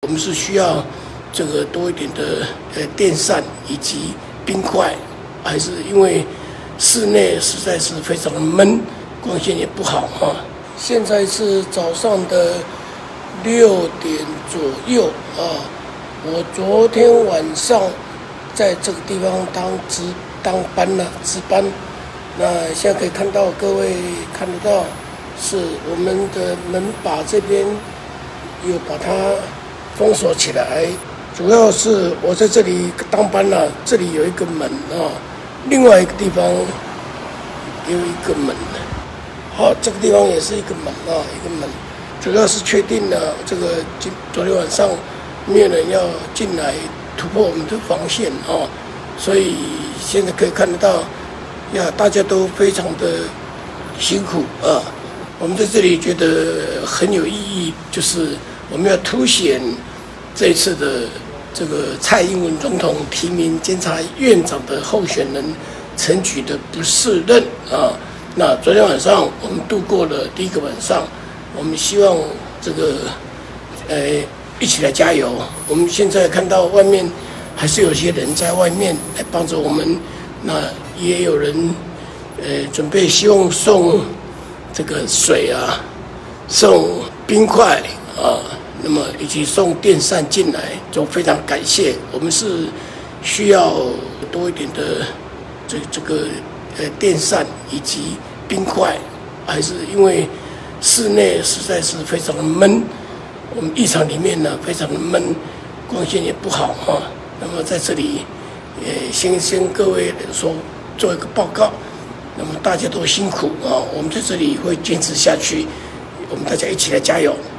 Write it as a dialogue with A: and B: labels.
A: 我们是需要这个多一点的电扇以及冰块，还是因为室内实在是非常的闷，光线也不好啊。现在是早上的6点左右啊。我昨天晚上在这个地方当班了，值班。那现在可以看到，各位看得到，是我们的门把这边又把它封锁起来。主要是我在这里当班了，这里有一个门啊，另外一个地方有一个门。好，这个地方也是一个门啊，一个门。主要是确定了这个昨天晚上没有人要进来突破我们的防线啊，所以现在可以看得到呀，大家都非常的辛苦啊。我们在这里觉得很有意义，就是我们要凸显这一次的这个蔡英文总统提名监察院长的候选人陈菊的不适任啊。那昨天晚上我们度过了第一个晚上，我们希望这个一起来加油。我们现在看到外面还是有些人在外面来帮着我们，那也有人准备希望送这个水啊，送冰块啊，那么以及送电扇进来，就非常感谢。我们是需要多一点的这个电扇以及冰块，还是因为室内实在是非常的闷，我们议场里面呢非常的闷，光线也不好啊。那么在这里先各位说做一个报告，那么大家都辛苦啊，我们在这里会坚持下去，我们大家一起来加油。